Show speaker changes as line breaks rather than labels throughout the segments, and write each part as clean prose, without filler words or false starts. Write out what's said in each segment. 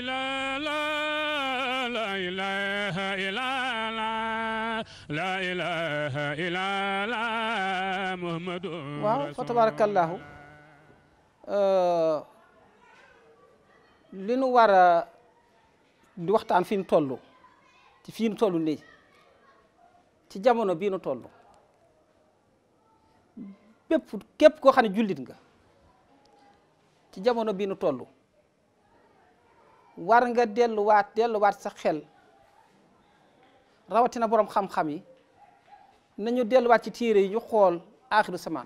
إلا الله لا إله إلا الله لا إله إلا الله محمد
waaw fa tabarakallahu li nu war a di waxtaan fi nu toll ci fii nu toll nii ci jamono bii nu toll képp koo xam ne jullit nga ci jamono bii nu toll war nga delluwaat sa xel rawatina borom xam-xam yi nañu delluwaat ci téere yi ñu xool aaxiru samaan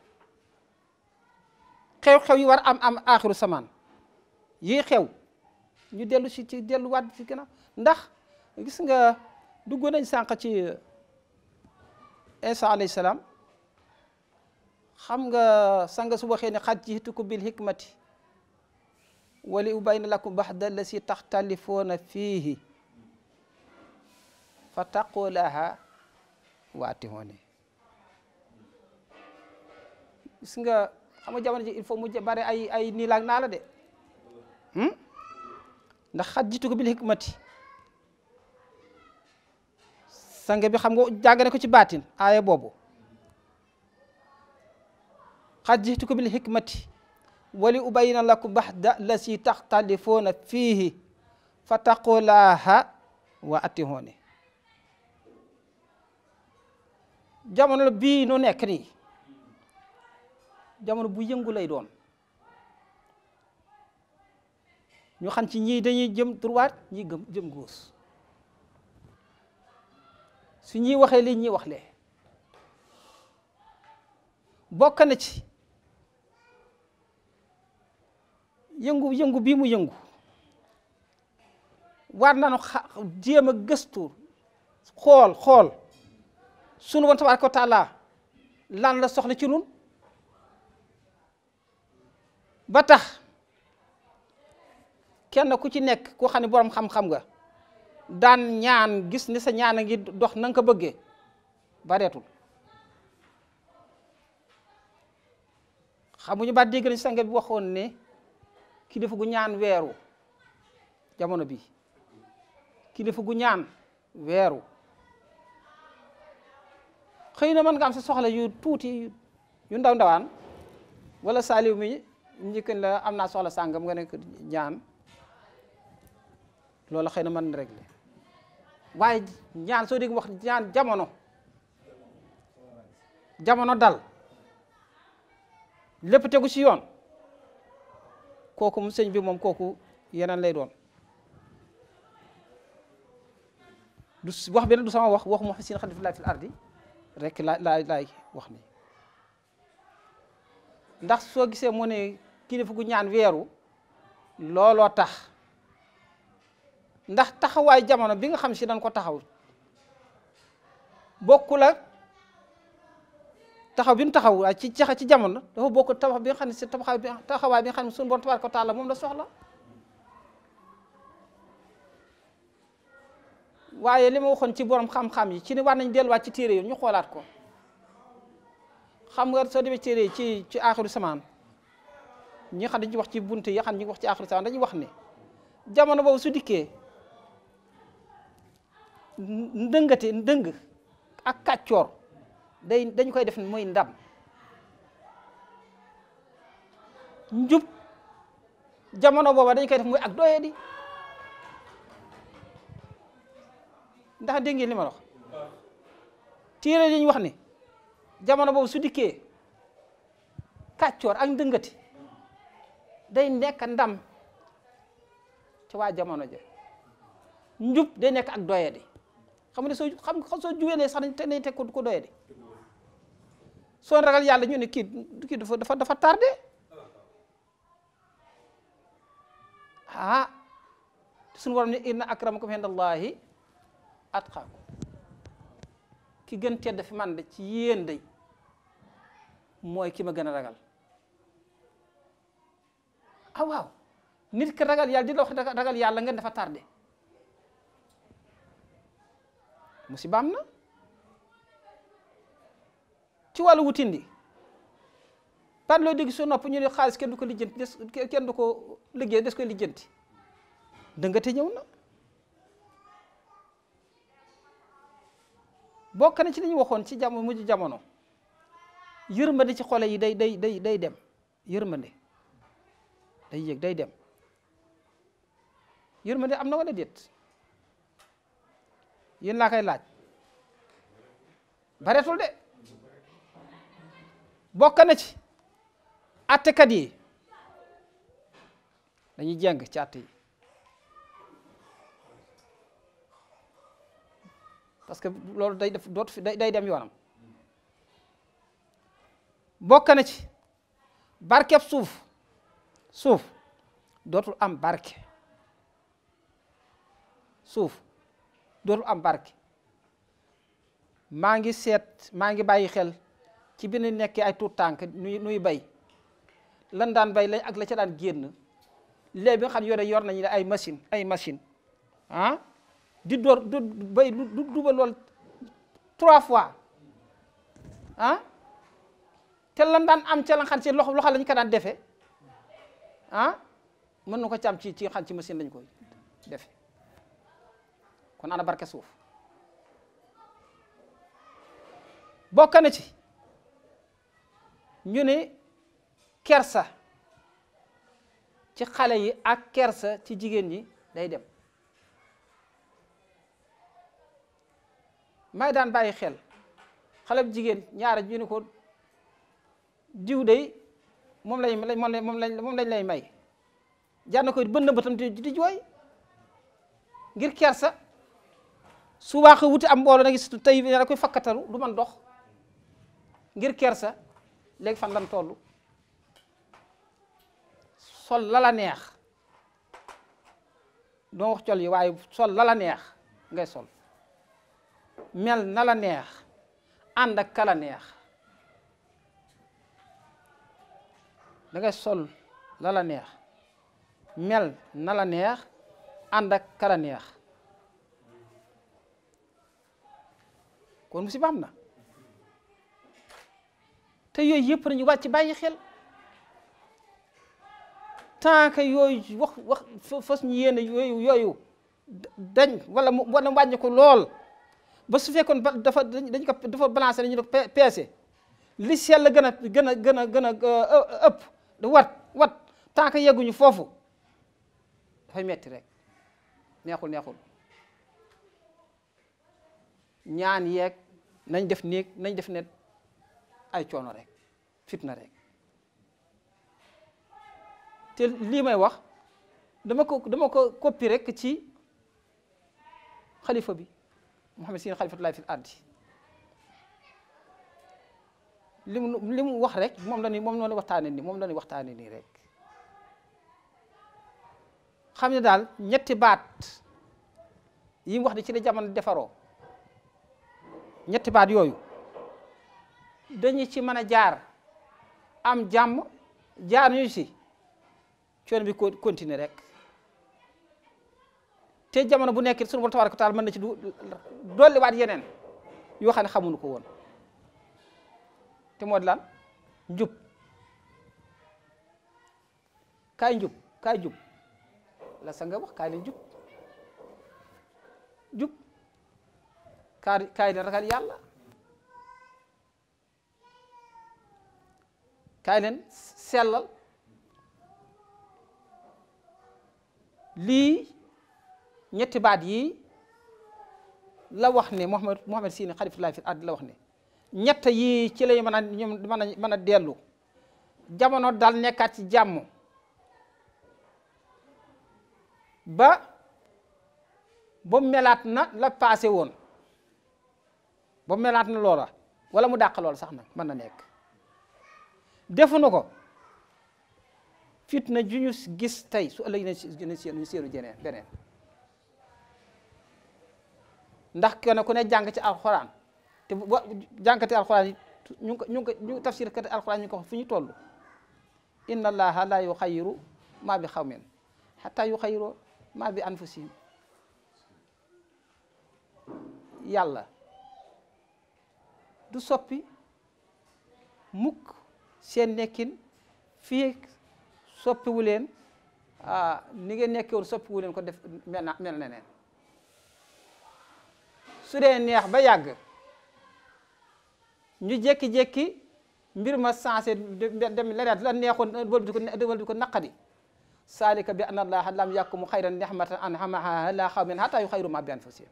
xew-xew yi war am aaxiru samaan yi xew ñu dellu ci delluwaat ci gannaaw ndax gis nga dugg nañ sànq ci Isa alayhi salaam xam nga sanga su waxee ne xad jiitukum bil hikmati wali ubayna lakum baxda allasi taxtalifuuna fiihi fa taqulaha waatihooni gis nga xam nga jamono ji il faut mu bare ay nii laag naa la de ndax xad jiitukum bil hikmati sang bi xam nga jàng ne ko ci baatin aaya boobu xad jiitukum bil hikmati wali ubayna lakum baxda allasi taxtalifuuna fiihi fa taqulaha wa atihooni jamono bii nu nekk nii jamono bu yëngu lay doon ñu xam ci ñii dañuy jëm droite ñii jëm gauche su ñuy waxee lii ñuy wax lee bokk na ci yëngu bii mu yëngu war nañu jéem a gëstu xool sunu woon tabaaraka wa taala lan la soxla ci nun ba tax kenn ku ci nekk koo xam ne borom xam-xam nga daan ñaan gis ni sa ñaan a ngi dox na nga ko bëggee bareetul xamuñu ba dégg nañ sang bi waxoon ne kilifa gu ñaan weeru jamono bi kilifa gu ñaan weeru xëy na mën nga am sa soxla yu tuuti yu ndaw ndawaan wala saaliw mi njëkkan la am naa soxla sàngam nga nekk ñaan loolu xëy na mën na régler waaye ñaan soo dégg wax ñaan jamono dal lépp tegu ci yoon kooku mu sëñ bi moom kooku yeneen lay doon du wax bi nag du sama wax mu sin xalifa fil ardi rek laay wax ni ndax soo gisee mu ne kilifa gu ñaan weeru looloo tax ndax taxawaay jamono bi nga xam si dañ ko taxaw bokkul ak taxaw bi ñu taxaw ci jamono dafa bokk tabax bi nga xam ne si taxawaay bi nga xam ne suñu borom tabaaraka wa taala moom la soxla waaye li ma waxoon ci borom xam-xam yi ci ni war nañ delluwaat ci téere yi ñu xoolaat ko xam nga soo demee téere yi ci aaxiru samaan ñi xam dañuy wax ci bunte yi xam ñi wax ci aaxiru samaan dañuy wax ne jamono boobu su dikkee ndëng ak kàccoor dañ koy def mooy ndam njub jamono booba dañ koy def mooy ak doye di ndax dégg ngeen li ma wax téere dañuy wax ni jamono boobu su dikkee kàccoor ak ndëngati day nekk ndam ci waa jamono ja njub day nekk ak doye di xam ne soo juwee sax dañ teg ko doye di soo ragal yàlla ñu ne kii dafa tardé suñu waram ne inna akramakum indallahi atqaakum ki gën tedd fi man de ci yéen day mooy ki ma gën a ragal waaw nit ki ragal yàlla di la wax ragal yàlla ngeen dafa tardé musiba am na ci wàllu wutindi par loo dégg su nopp ñu ne xaalis kenn du ko lijjanti kenn du ko liggéey des koy lijjanti dëngate ñëw na. bokk na ci li ñu waxoon ci jamono mujj jamono yërmande ci xole yi day dem yërmande day yëg day dem yërmande am na wala déet yéen laa koy laaj bareetul de bokk na ci attekat yi dañuy jeng ci atte yi parce que loolu day def dootu fi day dem yoonam bokk na ci barkeb suuf dootul am barke suuf dootul am barke maa ngi bàyyi xel ci bi ñu nekkee ay tuut tànk nuy bay lan daan bay lañ ak la ca daan génn léegi bi nga xam ne yor nañu ay machine ah di door du bay du duba lool 3 fois ah te lan daan am ca la xam ci loxo lañ ko daan defee ah mën na ko ci am ci xam ci machine lañ koy defe kon ana barke suuf bokk na ci ñu ne kersa ci xale yi ak kersa ci jigéen ñi day dem may daan bàyyi xel xale bu jigéen ñaara ñu ne ko diw day moom lañ lay may jar na koy bën na bëtam di jooy ngir kersa su waaxee wuti am mbooloo nag tey da koy fakkatalu du man dox ngir kersa léegi fan lan toll sol la neex doo wax col yi waaye sol la neex ngay sol mel na la neex ànd ak kala neex da ngay sol la neex mel na la neex ànd ak kala neex kon musiba am na te yooyu yëpp nañu wàcc bàyyi xel tant que yooyu wax fas ñu yéene yooyu dañ wala wàññi ko lool ba su fekkoon dafa balancé dañu def peese li sell gën a ëpp da wat tant que yegguñu foofu dafay metti rek neexul ñaan yeeg nañ def néeg nañ def net ay coono rek fitna rek te lii may wax dama ko coppi rek ci xalifa bi Muhammad Sine xalifatullahi fil ardi li mu wax rek moom la ñuy waxtaane nii rek xam ne daal ñetti baat yi mu wax di ci la jamono defaroo ñetti baat yooyu dañu ci mën a jaar am jàmm jaar ñu ci coono bi continuer rek te jamono bu nekk sunu Boroom tabaaraka wa taala mën na ci dolliwaat yeneen yoo xam ne xamuñu ko woon te moo di lan njub kaay jub la sa nga wax kaay leen jub kaay leen ragal yàlla kaay leen sellal lii ñetti baat yi la wax ne Muhammad Sine xalifatullahi fil ardi la wax ne ñett yi ci lay mën a dellu jamono dal nekkaat ci jàmm ba melaat na la passé woon ba melaat na loola wala mu dàq lool sax nag mën na nekk defuñu ko fitna ju ñu gis tey su ëllëg nañ seenu beneen ndax kenn ku ne jàng ci alxuraan te jàngkati alxuraan yi ñu tafsir kati alxuraan ñu ko wax fu ñu toll inna allaha la yuxayyiru ma bi xawmin hatta yuxayyiru ma bi anfusihim yàlla du soppi mukk seen nekkin fii soppiwu leen ni ngeen nekkee woon soppi wu leen ko def mel na neneen su dee neex ba yàgg ñu jékki-jékki mbir ma sensé dem leneen la neexoon wëlbati ko naqadi saalika bi anna allaha lam yakum xayran nihmatan an'amaha ala qawmin hatta yuxayyiru ma bi anfusihim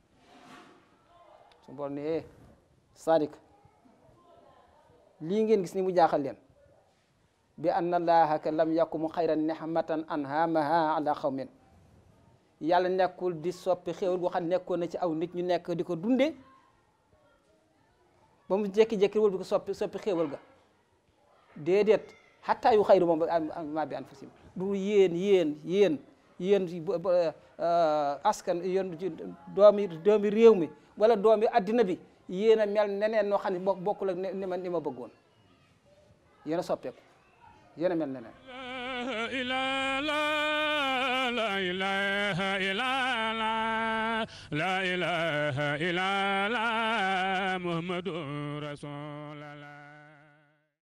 su borom ne saalika lii ngeen gis ni mu jaaxal leen bi anna allaha lam yakum xayran nihmatan an'amaha ala qawmin yàlla nekkul di soppi xéewal goo xam nekkoon na ci aw nit ñu nekk di ko dunde ba mu jékki-jékki wël bi ko soppi xéewal ga déedéet xataa yu xayru moom ma bi anfusihim du yéen askan yéen doomi réew mi wala doomi addina bi yéen a mel neneen noo xam ne bokkul ak ni ma bëggoon yéen a soppeeku yéen a mel neneen
لا إله إلا الله لا إله إلا الله محمد رسول الله